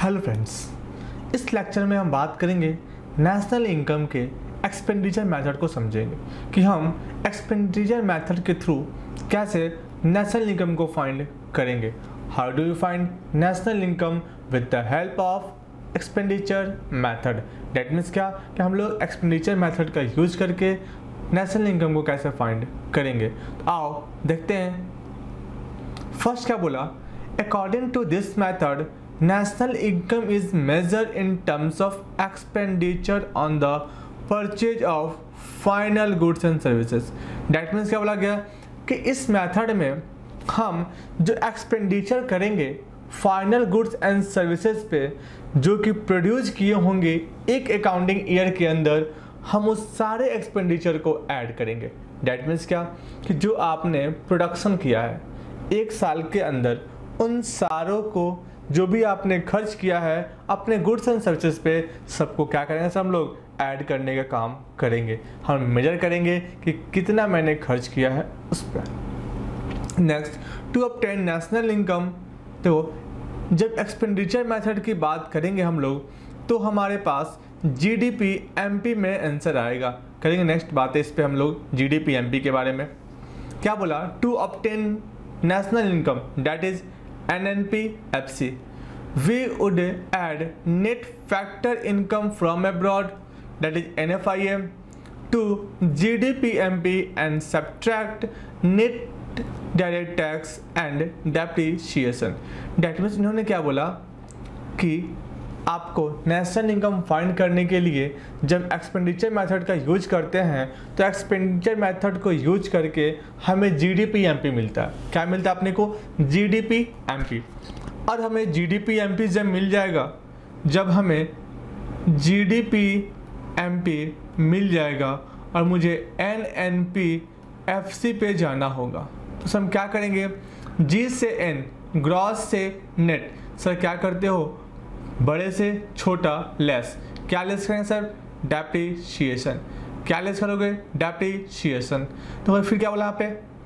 Hello friends, इस lecture में हम बात करेंगे नेशनल इनकम के एक्सपेंडिचर मेथड को समझेंगे कि हम एक्सपेंडिचर मेथड के थ्रू कैसे नेशनल इनकम को फाइंड करेंगे। How do you find national income with the help of expenditure method. That means क्या कि हम लोग एक्सपेंडिचर मेथड का यूज करके नेशनल इनकम को कैसे फाइंड करेंगे। तो आओ देखते हैं। फर्स्ट क्या बोला, according to this method national income is measured in terms of expenditure on the purchase of final goods and services। That means क्या बोला गया कि इस मेथड में हम जो एक्सपेंडिचर करेंगे फाइनल गुड्स एंड सर्विसेज पे जो कि प्रोड्यूस किए होंगे एक अकाउंटिंग ईयर के अंदर, हम उस सारे एक्सपेंडिचर को ऐड करेंगे। डैट मीन्स क्या कि जो आपने प्रोडक्शन किया है एक साल के अंदर, उन सारों को जो भी आपने खर्च किया है अपने गुड्स एंड सर्विसेज पे, सबको क्या करेंगे सब हम लोग ऐड करने का काम करेंगे। हम मेजर करेंगे कि कितना मैंने खर्च किया है उस पर। Next, to obtain national income. तो जब एक्सपेंडिचर मेथड की बात करेंगे हम लोग तो हमारे पास जीडीपी एमपी में आंसर आएगा। करेंगे नेक्स्ट बात है इस पे हम लोग जीडीपी एमपी के बारे में। क्या बोला, to obtain national income that is NNP-FC, we would add net factor income from abroad that is NFIA to GDP-MP and subtract net direct tax and depreciation। That means इन्होंने क्या बोला कि आपको नेशनल इनकम फाइंड करने के लिए जब expenditure method का यूज करते हैं तो एक्सपेंडिचर मेथड को यूज करके हमें जीडीपी एमपी मिलता है। क्या मिलता है अपने को? GDP MP. और हमें जीडीपी एमपी जब मिल जाएगा, जब हमें जीडीपी एमपी मिल जाएगा और मुझे एनएनपी-एफसी पे जाना होगा तो हम क्या करेंगे, जी से एन, ग्रॉस से नेट। सर क्या करते हो, बड़े से छोटा लेस। क्या लेस करेंगे सर? डेप्रिसिएशन। क्या लेस करोगे? डेप्रिसिएशन। तो फिर क्या बोला यहाँ पे,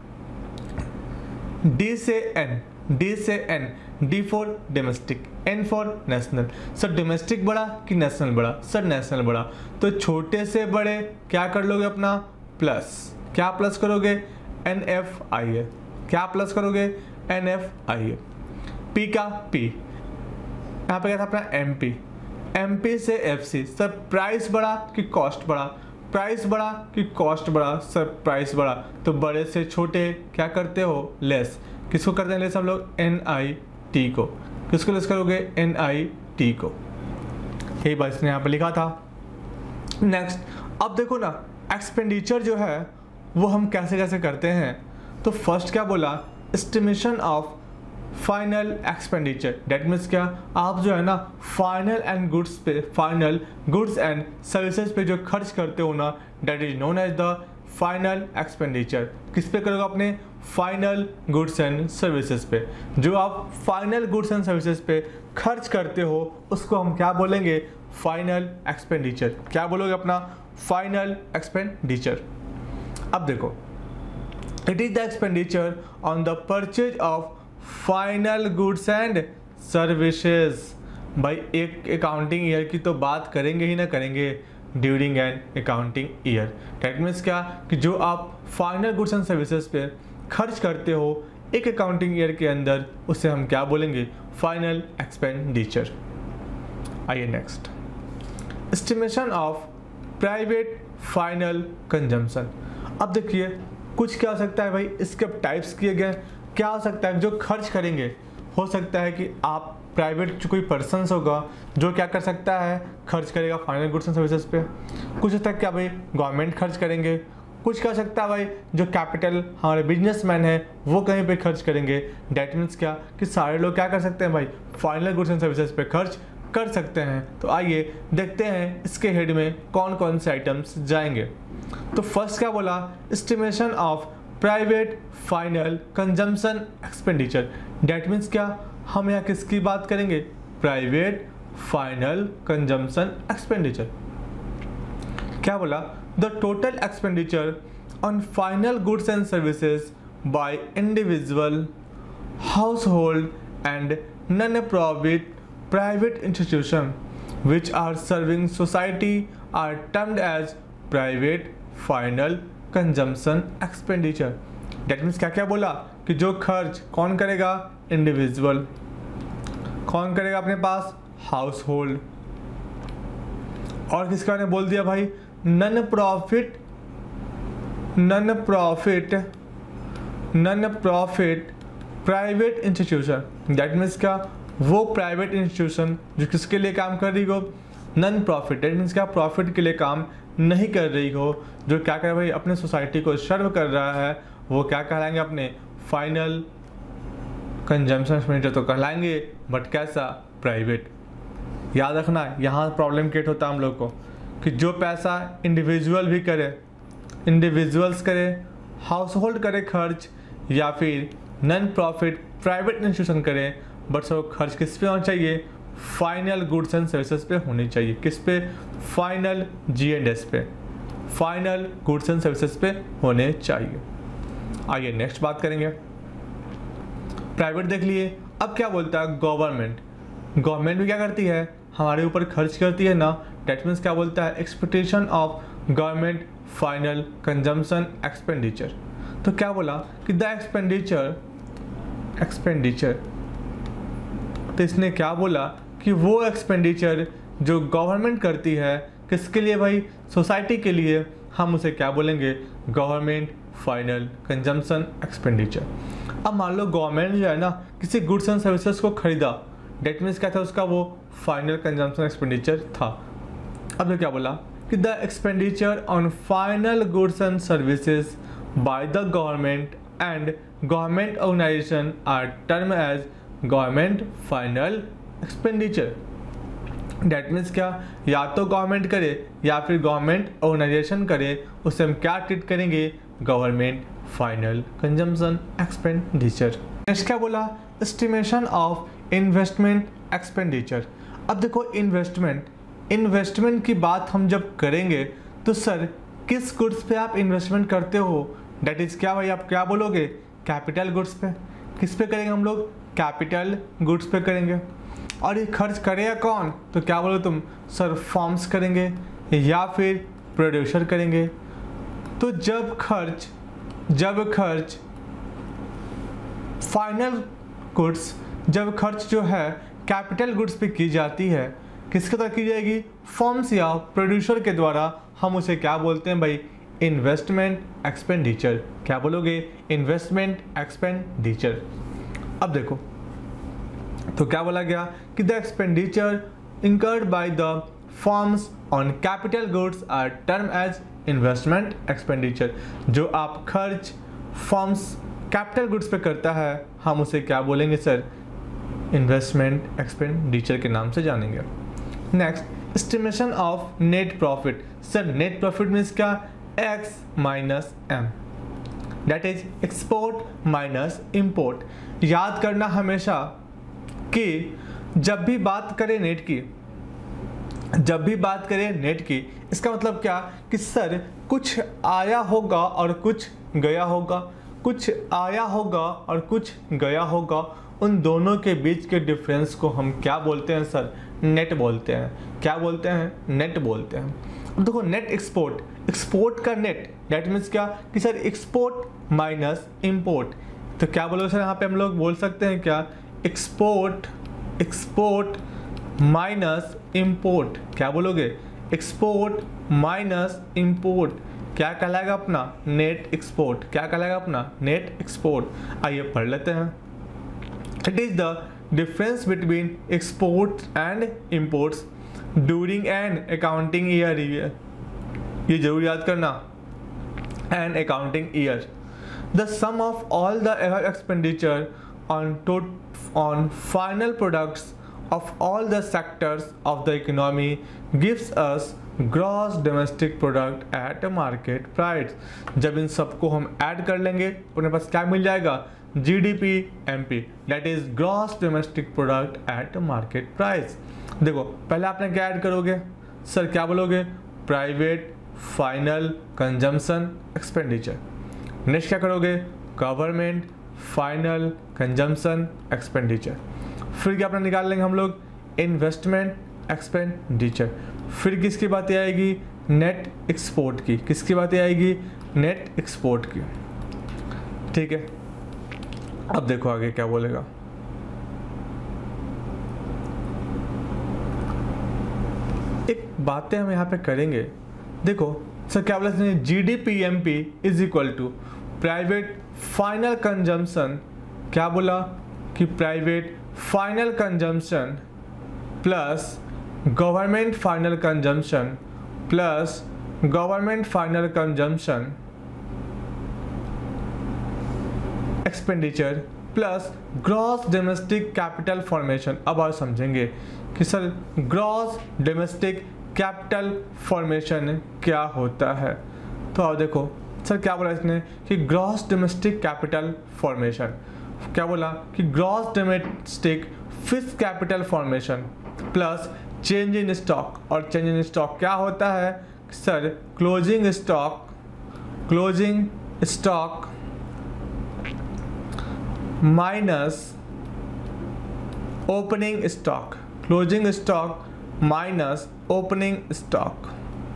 डी से एन, डी से N, D for domestic, N for national. Sir domestic बड़ा कि नेशनल बड़ा? सर नेशनल बड़ा। तो छोटे से बड़े क्या कर लोगे अपना प्लस। क्या प्लस करोगे? NFIA। क्या प्लस करोगे? NFIA। पी का पी, यहाँ पे क्या था अपना एमपी, एमपी से एफसी। सर प्राइस बड़ा कि कॉस्ट बड़ा? प्राइस बड़ा कि कॉस्ट बड़ा? सर प्राइस बड़ा। तो बड़े से छोटे क्या करते हो? लेस। किसको करते हैं लेस हम लोग? NIT को। किसको लेस करोगे? NIT को। यही बात इसने यहाँ पे लिखा था। नेक्स्ट, अब देखो ना एक्सपेंडिचर जो है वो हम कैसे कैसे करते हैं। तो फर्स्ट क्या बोला, estimation of final expenditure. That means क्या, आप जो है ना फाइनल एंड गुड्स पे, फाइनल गुड्स एंड सर्विसेज पे जो खर्च करते हो ना, that is known as the final expenditure. किस पे करोगे? अपने फाइनल गुड्स एंड सर्विसेज पे। जो आप फाइनल गुड्स एंड सर्विसेज पे खर्च करते हो उसको हम क्या बोलेंगे? Final expenditure. क्या बोलोगे अपना? Final expenditure. अब देखो, it is the expenditure on the purchase of final goods and services. भाई एक अकाउंटिंग ईयर की तो बात करेंगे ही ना करेंगे, during an accounting year. That means क्या कि जो आप फाइनल गुड्स एंड सर्विसेज पे खर्च करते हो एक अकाउंटिंग ईयर के अंदर, उसे हम क्या बोलेंगे? Final expenditure. आइए next, estimation of private final consumption. अब देखिए कुछ क्या हो सकता है भाई, इसके टाइप्स किए गए। क्या हो सकता है, जो खर्च करेंगे हो सकता है कि आप प्राइवेट कोई पर्सन्स होगा जो क्या कर सकता है, खर्च करेगा फाइनल गुड्स एंड सर्विसेज पे। कुछ होता है क्या भाई, गवर्नमेंट खर्च करेंगे। कुछ क्या हो सकता है भाई, जो कैपिटल हमारे बिजनेसमैन है वो कहीं पे खर्च करेंगे। डेट मीन्स क्या कि सारे लोग क्या कर सकते हैं भाई, फाइनल गुड्स एंड सर्विसेज पे खर्च कर सकते हैं। तो आइए देखते हैं इसके हेड में कौन कौन से आइटम्स जाएंगे। तो फर्स्ट क्या बोला, estimation of private final consumption expenditure. That means क्या, हम यहाँ किसकी बात करेंगे? Private final consumption expenditure. क्या बोला, the total expenditure on final goods and services by individual, household and non profit private institution which are serving society are termed as private final consumption expenditure. That means क्या क्या बोला कि जो खर्च कौन करेगा, इंडिविजुअल, कौन करेगा अपने पास, हाउस होल्ड, और किसका ने बोल दिया भाई, non profit private institution. That means क्या, वो प्राइवेट इंस्टीट्यूशन जो किसके लिए काम कर रही हो, नन प्रॉफिट। दैट मीन्स क्या, प्रॉफिट के लिए काम नहीं कर रही हो, जो क्या कर भाई अपने सोसाइटी को सर्व कर रहा है, वो क्या कहलाएंगे, अपने फाइनल कंजम्पशन एक्सपेंडिचर तो कहलाएंगे, बट कैसा, प्राइवेट। याद रखना यहाँ प्रॉब्लम क्रिएट होता है हम लोग को कि जो पैसा इंडिविजुअल भी करे, इंडिविजुअल्स करे, हाउस होल्ड करे खर्च, या फिर नन प्रॉफिट प्राइवेट इंस्टीट्यूशन करे, बट सब खर्च किस पे होना चाहिए, फाइनल गुड्स एंड सर्विसेज पे होनी चाहिए। किस पे, फाइनल G&S पे, फाइनल गुड्स एंड सर्विसेज पे होने चाहिए। आइए नेक्स्ट बात करेंगे, प्राइवेट देख लिए। अब क्या बोलता है गवर्नमेंट। गवर्नमेंट भी क्या करती है, हमारे ऊपर खर्च करती है ना। डेट मीन्स क्या बोलता है, expectation of government final consumption expenditure. तो क्या बोला कि द एक्सपेंडिचर, तो इसने क्या बोला कि वो एक्सपेंडिचर जो गवर्नमेंट करती है किसके लिए भाई, सोसाइटी के लिए, हम उसे क्या बोलेंगे, गवर्नमेंट फाइनल कंजम्पशन एक्सपेंडिचर। अब मान लो गवर्नमेंट जो है ना किसी गुड्स एंड सर्विसेज को खरीदा, डेट मीन्स क्या था उसका, वो फाइनल कंजम्पशन एक्सपेंडिचर था। अब ये क्या बोला कि the expenditure on final goods and services by the government and government organisation are term as government final expenditure. That means क्या, या तो गवर्नमेंट करे या फिर गवर्नमेंट ऑर्गेनाइजेशन करे, उसे हम क्या ट्रीट करेंगे, government final consumption expenditure. Next क्या बोला, एस्टिमेशन ऑफ इन्वेस्टमेंट एक्सपेंडिचर। अब देखो इन्वेस्टमेंट की बात हम जब करेंगे तो सर किस गुड्स पे आप इन्वेस्टमेंट करते हो, डेट इज क्या भाई, आप क्या बोलोगे, कैपिटल गुड्स पे। किस पे करेंगे हम लोग, कैपिटल गुड्स पे करेंगे। और ये खर्च करेगा कौन, तो क्या बोलो तुम, सर फर्म्स करेंगे या फिर प्रोड्यूसर करेंगे। तो जब खर्च फाइनल गुड्स, जब खर्च जो है कैपिटल गुड्स पे की जाती है, किसके द्वारा की जाएगी, फर्म्स या प्रोड्यूसर के द्वारा, हम उसे क्या बोलते हैं भाई, इन्वेस्टमेंट एक्सपेंडिचर। क्या बोलोगे, इन्वेस्टमेंट एक्सपेंडिचर। अब देखो तो क्या बोला गया कि the expenditure incurred by the firms on capital goods are term as investment expenditure. जो आप खर्च फर्म्स कैपिटल गुड्स पे करता है, हम उसे क्या बोलेंगे सर, इन्वेस्टमेंट एक्सपेंडिचर के नाम से जानेंगे। Next, estimation of net profit. Sir net profit means क्या, X minus M, that is export minus import. याद करना हमेशा कि जब भी बात करें नेट की, इसका मतलब क्या कि सर कुछ आया होगा और कुछ गया होगा, कुछ आया होगा और कुछ गया होगा, उन दोनों के बीच के डिफरेंस को हम क्या बोलते हैं सर, नेट बोलते हैं। क्या बोलते हैं, नेट बोलते हैं। अब देखो नेट एक्सपोर्ट का नेट, दैट मीन्स क्या कि सर एक्सपोर्ट माइनस इंपोर्ट। तो क्या बोलोगे सर, यहाँ पे हम लोग बोल सकते हैं क्या, एक्सपोर्ट माइनस इंपोर्ट। क्या बोलोगे, एक्सपोर्ट माइनस इंपोर्ट क्या कहलाएगा अपना, नेट एक्सपोर्ट। क्या कहलाएगा अपना, नेट एक्सपोर्ट। आइए पढ़ लेते हैं। It is the difference between exports and imports during an accounting year. ये जरूर याद करना, an accounting year. The sum of all the expenditure on final products of all the sectors of the economy gives us gross domestic product at a market price। जब इन सबको हम add कर लेंगे अपने पास क्या मिल जाएगा, GDP MP, that is gross domestic product at market price। देखो पहले आपने क्या ऐड करोगे सर, क्या बोलोगे, private final consumption expenditure. Next क्या करोगे, गवर्नमेंट फाइनल कंजम्पशन एक्सपेंडिचर। फिर क्या अपना निकाल लेंगे हम लोग, इन्वेस्टमेंट एक्सपेंडिचर। फिर किसकी बातें आएगी, नेट एक्सपोर्ट की। किसकी बातें आएगी, नेट एक्सपोर्ट की। ठीक है, अब देखो आगे क्या बोलेगा। एक बातें हम यहाँ पे करेंगे, देखो सर क्या बोला इसने, GDPMP is equal to private final consumption. क्या बोला कि private final consumption plus government final consumption plus government final consumption expenditure plus gross domestic capital formation. अब और समझेंगे कि sir gross domestic capital formation क्या होता है। तो अब देखो सर क्या बोला इसने कि ग्रॉस डोमेस्टिक कैपिटल फॉर्मेशन, क्या बोला कि gross domestic fixed capital formation plus change in stock. और चेंज इन स्टॉक क्या होता है sir, closing stock minus opening stock, closing stock minus opening stock.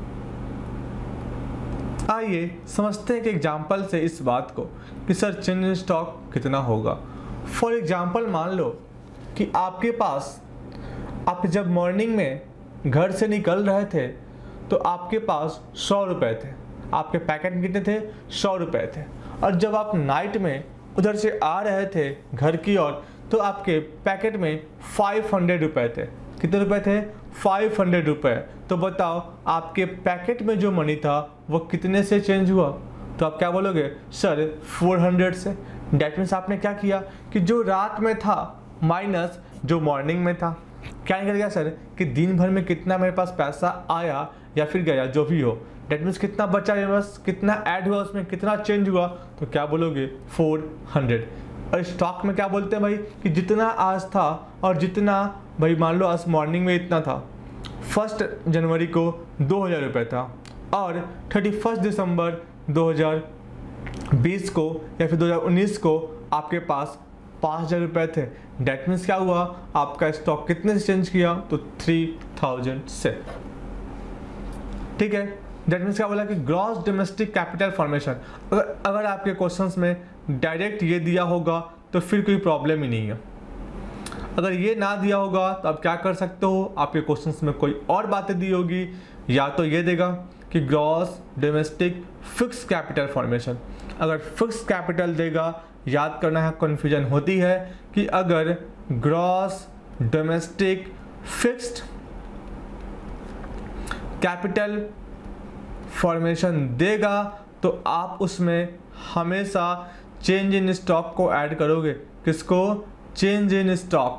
आइए समझते हैं कि एग्जाम्पल से इस बात को कि सर चेंज इन स्टॉक कितना होगा। फॉर एग्जाम्पल मान लो कि आपके पास, आप जब मॉर्निंग में घर से निकल रहे थे तो आपके पास 100 रुपये थे, आपके पैकेट में कितने थे, 100 रुपये थे। और जब आप नाइट में उधर से आ रहे थे घर की ओर तो आपके पैकेट में 500 रुपये थे। कितने रुपए थे, 500 रुपये। तो बताओ आपके पैकेट में जो मनी था वो कितने से चेंज हुआ। तो आप क्या बोलोगे सर 400 से। डैट मीन्स आपने क्या किया कि जो रात में था माइनस जो मॉर्निंग में था। क्या निकल गया सर कि दिन भर में कितना मेरे पास पैसा आया या फिर गया, जो भी हो, डेट मीन्स कितना बचा मेरे पास, कितना ऐड हुआ उसमें, कितना चेंज हुआ। तो क्या बोलोगे 400। और स्टॉक में क्या बोलते हैं भाई कि जितना आज था और जितना भाई मान लो आज मॉर्निंग में इतना था, 1 जनवरी को 2000 रुपये था और 31 दिसंबर 2020 को या फिर 2019 को आपके पास 5000 रुपये थे। डेट मीन्स क्या हुआ, आपका स्टॉक कितने से चेंज किया, तो 3000 से। ठीक है, डेट मीन्स क्या बोला कि ग्रॉस डोमेस्टिक कैपिटल फॉर्मेशन। अगर आपके क्वेश्चंस में डायरेक्ट ये दिया होगा तो फिर कोई प्रॉब्लम ही नहीं है। अगर ये ना दिया होगा तो आप क्या कर सकते हो, आपके क्वेश्चंस में कोई और बातें दी होगी, या तो ये देगा कि gross domestic fix capital formation. अगर फिक्स कैपिटल देगा, याद करना है कन्फ्यूजन होती है कि अगर gross domestic fixed capital formation देगा तो आप उसमें हमेशा चेंज इन स्टॉक को ऐड करोगे। किसको, चेंज इन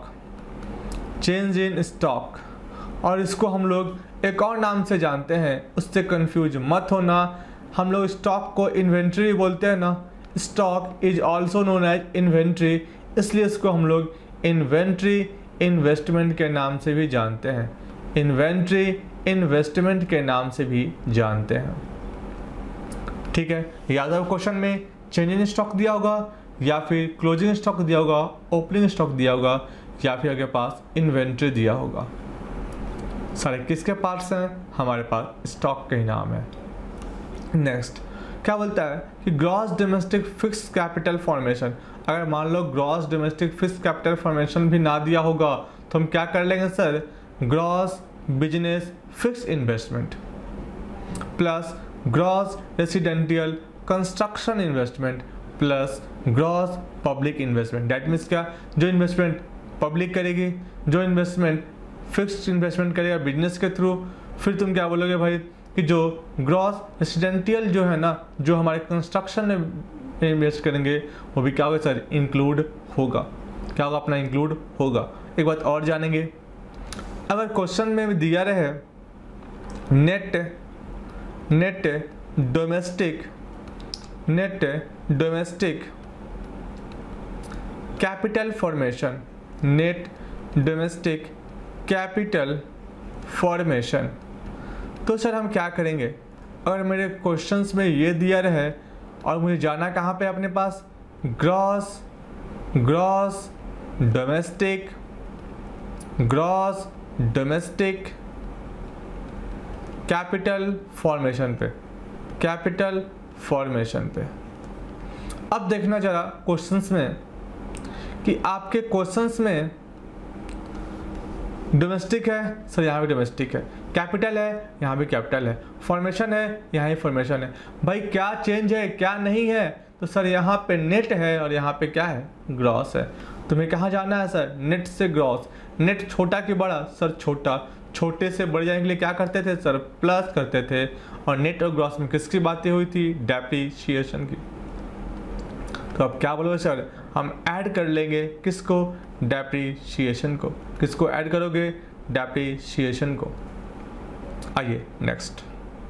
स्टॉक। और इसको हम लोग एक और नाम से जानते हैं, उससे कंफ्यूज मत होना। हम लोग स्टॉक को इन्वेंट्री बोलते हैं ना, stock is also known as inventory, इसलिए इसको हम लोग इन्वेंट्री इन्वेस्टमेंट के नाम से भी जानते हैं। इन्वेंट्री इन्वेस्टमेंट के नाम से भी जानते हैं। ठीक है, याद है क्वेश्चन में चेंज इन स्टॉक दिया होगा या फिर क्लोजिंग स्टॉक दिया होगा, ओपनिंग स्टॉक दिया होगा या फिर आपके पास इन्वेंट्री दिया होगा। सारे किसके पार्ट्स हैं, हमारे पास स्टॉक के ही नाम है। नेक्स्ट क्या बोलता है कि gross domestic fix capital formation. अगर मान लो gross domestic fix capital formation भी ना दिया होगा तो हम क्या कर लेंगे sir, gross business fix investment plus gross residential construction investment plus gross public investment. That means क्या, जो इन्वेस्टमेंट पब्लिक करेगी, जो इन्वेस्टमेंट फिक्स्ड इन्वेस्टमेंट करेगा बिजनेस के थ्रू, फिर तुम क्या बोलोगे भाई कि जो ग्रॉस रेसिडेंशियल जो है ना, जो हमारे कंस्ट्रक्शन में इन्वेस्ट करेंगे वो भी क्या होगा सर, इंक्लूड होगा। क्या होगा अपना, इंक्लूड होगा। एक बात और जानेंगे, अगर क्वेश्चन में भी दिया रहे net domestic capital formation, net domestic capital formation, तो सर हम क्या करेंगे। अगर मेरे क्वेश्चंस में ये दिया रहे और मुझे जाना कहाँ पे, अपने पास gross gross domestic capital formation पे, कैपिटल फॉर्मेशन पे। अब देखना जरा क्वेश्चंस में कि आपके क्वेश्चंस में डोमेस्टिक है सर, यहाँ भी डोमेस्टिक है, कैपिटल है यहाँ भी कैपिटल है, फॉर्मेशन है यहाँ ही फॉर्मेशन है। भाई क्या चेंज है क्या नहीं है? तो सर यहाँ पे नेट है और यहाँ पे क्या है? ग्रॉस है। तुम्हें कहाँ जाना है सर? नेट से ग्रॉस। नेट छोटा कि बड़ा? सर छोटा। छोटे से बड़े जाने के लिए क्या करते थे सर? प्लस करते थे। और नेट और ग्रॉस में किसकी बातें हुई थी? डेप्रिसिएशन की। तो अब क्या बोलोगे सर? हम ऐड कर लेंगे किसको? डेप्रिसिएशन को। किसको ऐड करोगे? डेप्रिसिएशन को। आइए नेक्स्ट।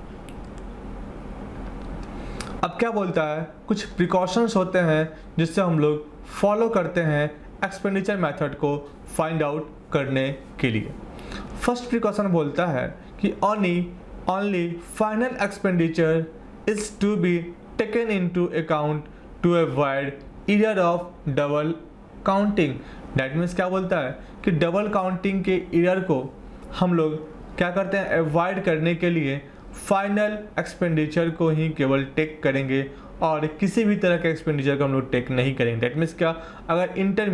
अब क्या बोलता है? कुछ प्रिकॉशंस होते हैं जिससे हम लोग फॉलो करते हैं एक्सपेंडिचर मेथड को फाइंड आउट करने के लिए। फर्स्ट प्रिकॉशन बोलता है कि only final expenditure is to be taken into account to avoid error of double counting. That means क्या बोलता है कि डबल काउंटिंग के एरर को हम लोग क्या करते हैं? अवॉइड करने के लिए फाइनल एक्सपेंडिचर को ही केवल टेक करेंगे और किसी भी तरह के एक्सपेंडिचर को हम लोग टेक नहीं करेंगे। दैट मीन्स क्या? अगर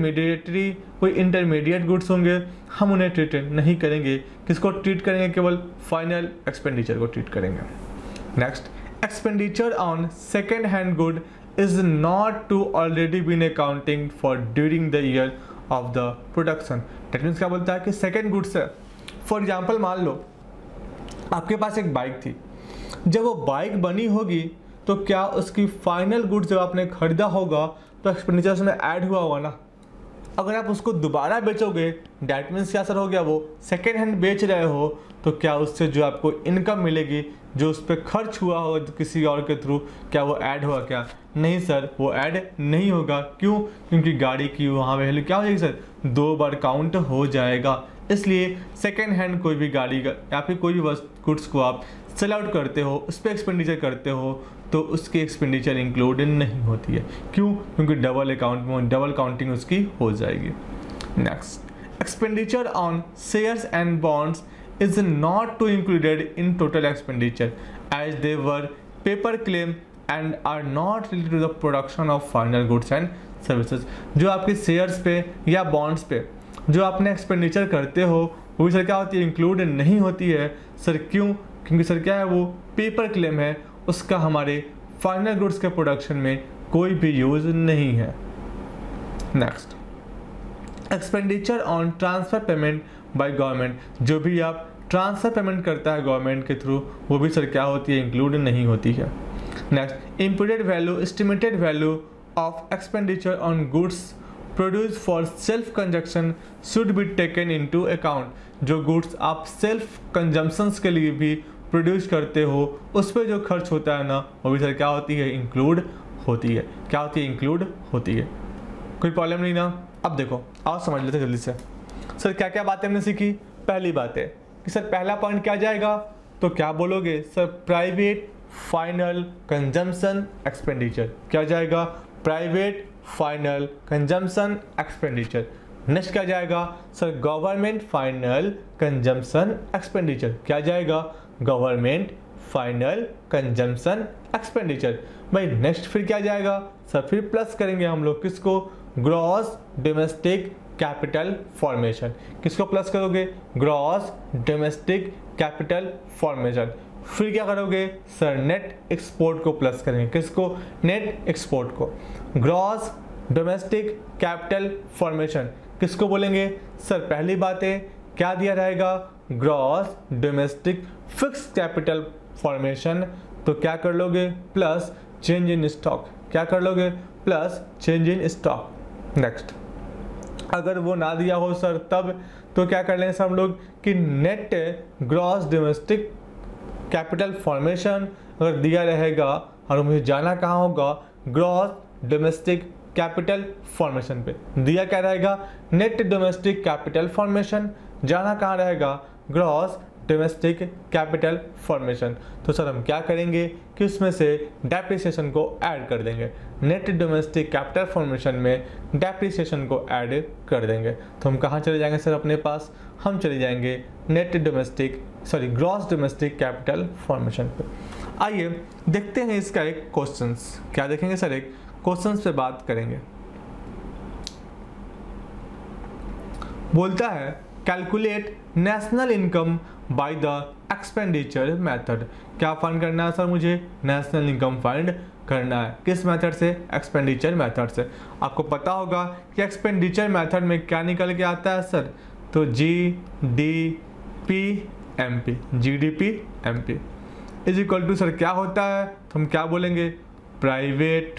कोई इंटरमीडिएट गुड्स होंगे हम उन्हें ट्रीट नहीं करेंगे। किसको ट्रीट करेंगे? केवल फाइनल एक्सपेंडिचर को ट्रीट करेंगे। Next, expenditure on second hand good is not to already been accounting for during the year of the production. That means क्या बोलता है कि सेकेंड गुड्स है। फॉर एग्जाम्पल मान लो आपके पास एक बाइक थी, जब वो बाइक बनी होगी तो क्या उसकी फाइनल गुड्स जब आपने खरीदा होगा तो एक्सपेंडिचर उसमें ऐड हुआ होगा ना। अगर आप उसको दोबारा बेचोगे डैट मीन्स क्या सर हो गया? वो सेकेंड हैंड बेच रहे हो तो क्या उससे जो आपको इनकम मिलेगी, जो उस पर खर्च हुआ होगा किसी और के थ्रू, क्या वो ऐड होगा? क्या नहीं सर, वो ऐड नहीं होगा। क्यों? क्योंकि गाड़ी की वहाँ वैल्यू क्या हो जाएगी सर? 2 बार काउंट हो जाएगा। इसलिए सेकेंड हैंड कोई भी गाड़ी का या फिर कोई भी गुड्स को आप सेल आउट करते हो, उस पर एक्सपेंडिचर करते हो तो उसकी एक्सपेंडिचर इंक्लूड नहीं होती है। क्यों? क्योंकि डबल काउंटिंग उसकी हो जाएगी। Next, expenditure on shares and bonds is not to included in total expenditure as they were paper claim and are not related to the production of final goods and services। जो आपके shares पे या bonds पे जो आपने expenditure करते हो वो सर क्या होती है? इंक्लूड नहीं होती है। सर क्यों? क्योंकि सर क्या है? वो पेपर क्लेम है, उसका हमारे फाइनल गुड्स के प्रोडक्शन में कोई भी यूज नहीं है। Next, expenditure on transfer payment by government. जो भी आप ट्रांसफर पेमेंट करता है गवर्नमेंट के थ्रू वो भी सर क्या होती है? इंक्लूड नहीं होती है। Next, imputed value estimated value of expenditure on goods produce for self consumption should be taken into account. जो गुड्स आप सेल्फ कंजम्पशंस के लिए भी प्रोड्यूस करते हो उस पर जो खर्च होता है ना वो भी सर क्या होती है? इंक्लूड होती है। क्या होती है? इंक्लूड होती है। कोई प्रॉब्लम नहीं ना? अब देखो आओ समझ लेते जल्दी से। सर क्या क्या बातें हमने सीखी? पहली बात है कि सर पहला पॉइंट क्या जाएगा? तो क्या बोलोगे sir? Private final consumption expenditure. क्या जाएगा? Private final consumption expenditure. Next क्या जाएगा? Sir government final consumption expenditure. क्या जाएगा? Government final consumption expenditure. भाई नेक्स्ट फिर क्या जाएगा? सर फिर प्लस करेंगे हम लोग किसको? Gross domestic capital formation. किसको प्लस करोगे? Gross domestic capital formation. फिर क्या करोगे? सर नेट एक्सपोर्ट को प्लस करेंगे। किसको? नेट एक्सपोर्ट को। ग्रॉस डोमेस्टिक कैपिटल फॉर्मेशन किसको बोलेंगे? सर पहली बात है क्या दिया रहेगा? Gross domestic fix capital formation. तो क्या कर लोगे? Plus change in stock. क्या कर लोगे? Plus change in stock. Next, अगर वो ना दिया हो सर तब तो क्या कर लेंगे सर हम लोग कि net gross domestic capital formation अगर दिया रहेगा और मुझे जाना कहाँ होगा? ग्रॉस डोमेस्टिक कैपिटल फॉर्मेशन पे। दिया क्या रहेगा? Net domestic capital formation. जाना कहाँ रहेगा? Gross domestic capital formation. तो सर हम क्या करेंगे कि उसमें से डेप्रिसिएशन को ऐड कर देंगे, नेट डोमेस्टिक कैपिटल फॉर्मेशन में डेप्रिसिएशन को ऐड कर देंगे। तो हम कहाँ चले जाएंगे सर अपने पास, हम चले जाएंगे ग्रॉस डोमेस्टिक कैपिटल फॉर्मेशन पे। आइए देखते हैं इसका एक क्वेश्चंस, क्या देखेंगे सर, एक क्वेश्चंस पे बात करेंगे। बोलता है calculate national income by the expenditure method. क्या फाइंड करना है सर मुझे, नेशनल इनकम फाइंड करना है। किस मेथड से, एक्सपेंडिचर मेथड से। आपको पता होगा कि एक्सपेंडिचर मेथड में क्या निकल के आता है सर, तो GDP MP is equal to sir क्या होता है, तो हम क्या बोलेंगे, प्राइवेट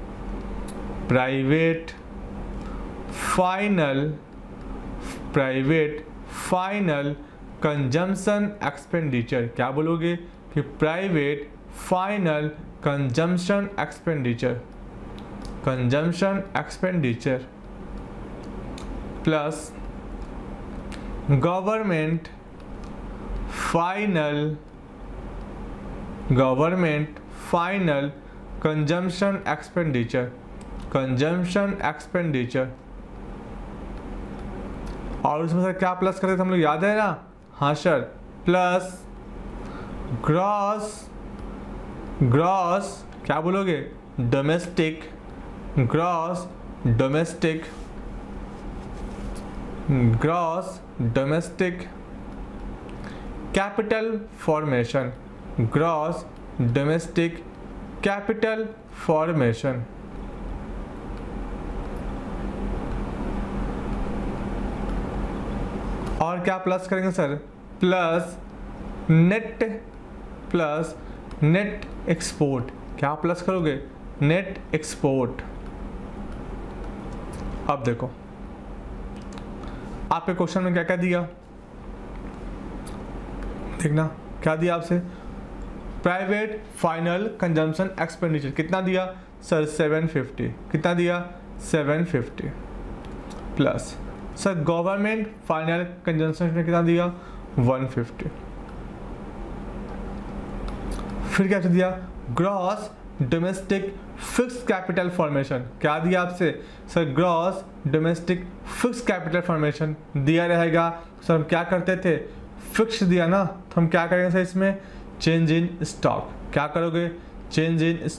फाइनल कंजम्पशन एक्सपेंडिचर। क्या बोलोगे कि private final consumption expenditure plus government final consumption expenditure. और उसमें सर क्या प्लस करते थे हम लोग, याद है ना, हाँ सर, प्लस ग्रॉस क्या बोलोगे, gross domestic capital formation, gross domestic capital formation. और क्या प्लस करेंगे सर, प्लस नेट एक्सपोर्ट। क्या प्लस करोगे, नेट एक्सपोर्ट। अब देखो आपके क्वेश्चन में क्या क्या दिया, देखना क्या दिया आपसे, प्राइवेट फाइनल कंजम्पशन एक्सपेंडिचर कितना दिया सर, 750। कितना दिया, 750 plus sir government final consumption में कितना दिया, 150। फिर क्या दिया, gross domestic fixed capital formation. क्या दिया आपसे sir, gross domestic fixed capital formation दिया रहेगा। सर हम क्या करते थे, फिक्स दिया ना, तो हम क्या करेंगे सर इसमें, चेंज इन स्टॉक। क्या करोगे, चेंज इन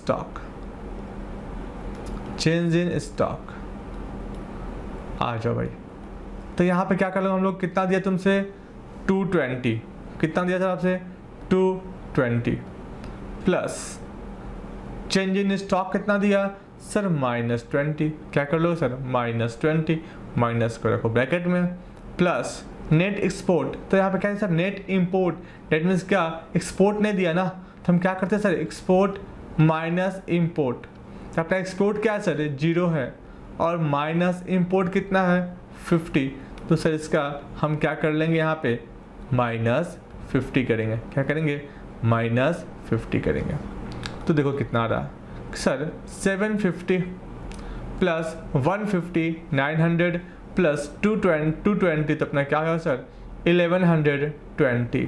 स्टॉक। आ जाओ भाई, तो यहाँ पे क्या कर लो हम लोग, कितना दिया तुमसे, 220। कितना दिया सर आपसे, 220 प्लस चेंज इन स्टॉक कितना दिया सर, -20। क्या कर लो सर, -20 माइनस को रखो ब्रैकेट में, प्लस नेट एक्सपोर्ट। तो यहाँ पे क्या है sir, net import. That means क्या, एक्सपोर्ट नहीं दिया ना, तो हम क्या करते हैं सर, एक्सपोर्ट माइनस इंपोर्ट। तो अपना एक्सपोर्ट क्या है सर, 0 है, और माइनस इंपोर्ट कितना है, 50। तो सर इसका हम क्या कर लेंगे, यहाँ पे -50 करेंगे। क्या करेंगे, -50 करेंगे। तो देखो कितना आ रहा है सर, 750 प्लस 150 900 प्लस 220 तो अपना क्या होगा sir, 1120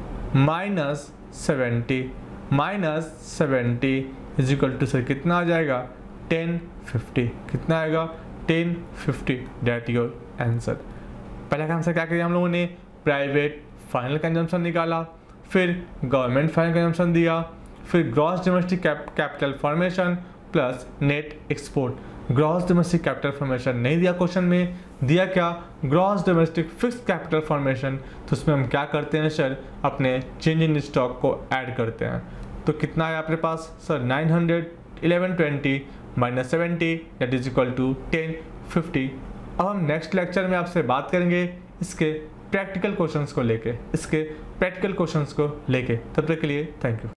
-70 is equal to sir कितना आ जाएगा, 1050। कितना आएगा, 1050। That your answer. पहला काम सर क्या किया हम लोगों ने, प्राइवेट फाइनल कंजम्पशन निकाला, फिर गवर्नमेंट फाइनल कंजम्पशन दिया, फिर gross domestic capital formation plus net export. Gross domestic capital formation नहीं दिया क्वेश्चन में, दिया क्या, gross domestic fixed capital formation. तो उसमें हम क्या करते हैं सर, अपने चेंज इन स्टॉक को ऐड करते हैं। तो कितना है आपके पास sir, 900 1120 -70 that is equal to 1050। अब हम नेक्स्ट लेक्चर में आपसे बात करेंगे इसके प्रैक्टिकल क्वेश्चंस को लेके, तब तक के लिए थैंक यू।